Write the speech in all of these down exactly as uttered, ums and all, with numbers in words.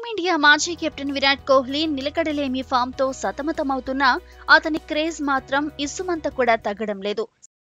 Team India మాజీ captain Virat Kohli నిలకడలేమి form తో సతమతమవుతున్నా అతని క్రేజ్ మాత్రం ఇసుమంత కూడా తగ్గడం లేదు.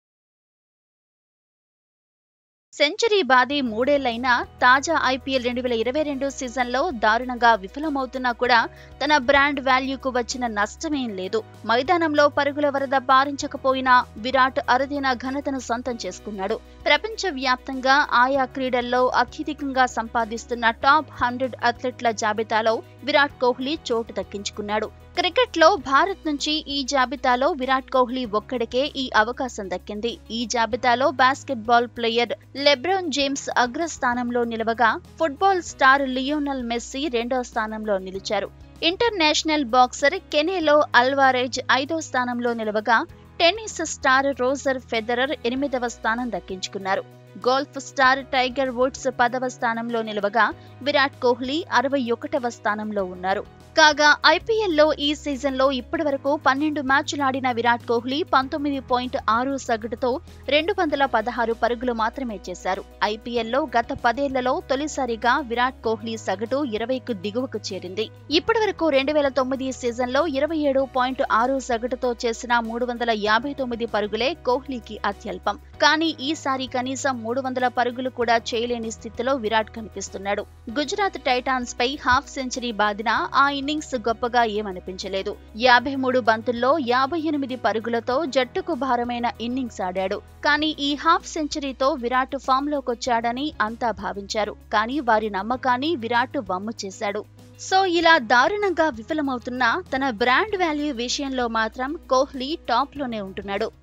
సెంచరీ బాది మూడేళ్లైనా తాజా ఐపీఎల్ రెండు వేల ఇరవై రెండు సీజన్లో దారుణంగా విఫలమవుతున్నా కూడా తన బ్రాండ్ వాల్యూకు వచ్చిన నష్టమేం లేదు. మైదానంలో పరుగుల వరద పారించకపోయినా విరాట్ అరుదైన ఘనతను సొంతం చేసుకున్నాడు. ప్రపంచ వ్యాప్తంగా ఆయా క్రీడల్లో అత్యధికంగా సంపాదిస్తున్న టాప్ హండ్రెడ్ అథ్లెట్ల జాబితాలో విరాట్ కోహ్లీ చోటు దక్కించుకున్నాడు. క్రికెట్లో భారత్ నుంచి ఈ జాబితాలో విరాట్ కోహ్లీ ఒక్కడికే ఈ అవకాశం దక్కింది. ఈ జాబితాలో బాస్కెట్బాల్ ప్లేయర్ లెబ్రాన్ జేమ్స్ అగ్రస్థానంలో నిలవగా ఫుట్బాల్ స్టార్ లియోనల్ మెస్సీ రెండో స్థానంలో నిలిచారు. ఇంటర్నేషనల్ బాక్సర్ కెనెలో అల్వారెజ్ ఐదో స్థానంలో నిలవగా టెన్నిస్ స్టార్ రోజర్ ఫెదరర్ ఎనిమిదవ స్థానం దక్కించుకున్నారు. గోల్ఫ్ స్టార్ టైగర్ వుడ్స్ పదవ స్థానంలో నిలవగా విరాట్ కోహ్లీ అరవై ఒకటవ స్థానంలో ఉన్నారు. కాగా ఐపీఎల్లో ఈ సీజన్లో ఇప్పటి వరకు పన్నెండు మ్యాచ్లాడిన విరాట్ కోహ్లీ పంతొమ్మిది పాయింట్ ఆరు సగటుతో రెండు వందల పదహారు పరుగులు మాత్రమే చేశారు. ఐపీఎల్లో గత పదేళ్లలో తొలిసారిగా విరాట్ కోహ్లీ సగటు ఇరవైకు దిగువకు చేరింది. ఇప్పటి వరకు రెండు వేల తొమ్మిది సీజన్లో ఇరవై ఏడు పాయింట్ ఆరు సగటుతో చేసిన మూడు వందల యాభై తొమ్మిది పరుగులే కోహ్లీకి అత్యల్పం. కానీ ఈసారి కనీసం మూడు వందల పరుగులు కూడా చేయలేని స్థితిలో విరాట్ కనిపిస్తున్నాడు. గుజరాత్ టైటాన్స్ పై హాఫ్ సెంచరీ బాదిన ఆ ఇన్నింగ్స్ గొప్పగా ఏమనిపించలేదు. యాభై మూడు బంతుల్లో యాభై ఎనిమిది పరుగులతో జట్టుకు భారమైన ఇన్నింగ్స్ ఆడాడు. కానీ ఈ హాఫ్ సెంచరీతో విరాట్ ఫామ్ లోకొచ్చాడని అంతా భావించారు. కానీ వారి నమ్మకాన్ని విరాట్ వమ్ము చేశాడు. సో ఇలా దారుణంగా విఫలమవుతున్న తన బ్రాండ్ వాల్యూ విషయంలో మాత్రం కోహ్లీ టాప్ లోనే ఉంటున్నాడు.